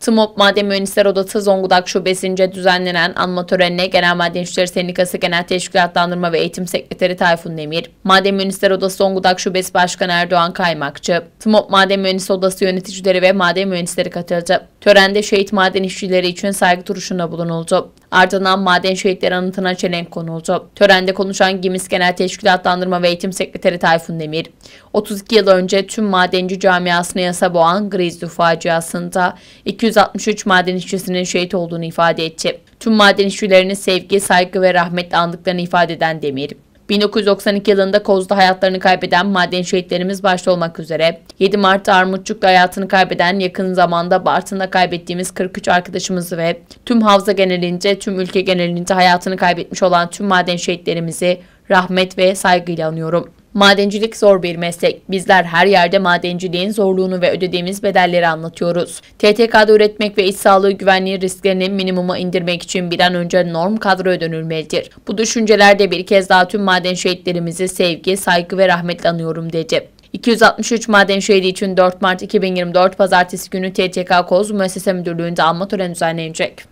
TMOB Maden Mühendisleri Odası Zonguldak Şubesi'nce düzenlenen anma törenine Genel Maden İşçileri Sendikası Genel Teşkilatlandırma ve Eğitim Sekreteri Tayfun Demir, Maden Mühendisleri Odası Zonguldak Şubesi Başkanı Erdoğan Kaymakçı, TMOB Maden Mühendisleri Odası yöneticileri ve maden mühendisleri katıldı. Törende şehit maden işçileri için saygı duruşunda bulunuldu. Ardından maden şehitleri anıtına çelenk konuldu. Törende konuşan GİMİS Genel Teşkilatlandırma ve Eğitim Sekreteri Tayfun Demir, 32 yıl önce tüm madenci camiasını yasa boğan Grizzly faciasında 263 maden işçisinin şehit olduğunu ifade etti. Tüm maden işçilerini sevgi, saygı ve rahmetle andıklarını ifade eden Demir, 1992 yılında Koz'da hayatlarını kaybeden maden şehitlerimiz başta olmak üzere 7 Mart'ta Armutçuk'ta hayatını kaybeden, yakın zamanda Bartın'da kaybettiğimiz 43 arkadaşımızı ve tüm havza genelince, tüm ülke genelince hayatını kaybetmiş olan tüm maden şehitlerimizi rahmet ve saygıyla anıyorum. Madencilik zor bir meslek. Bizler her yerde madenciliğin zorluğunu ve ödediğimiz bedelleri anlatıyoruz. TTK'da üretmek ve iş sağlığı güvenliği risklerini minimuma indirmek için bir an önce norm kadroya dönülmelidir. Bu düşüncelerde bir kez daha tüm maden şehitlerimizi sevgi, saygı ve rahmetle anıyorum dedi. 263 maden şehidi için 4 Mart 2024 Pazartesi günü TTK Koz Müessese Müdürlüğü'nde anma töreni düzenlenecek.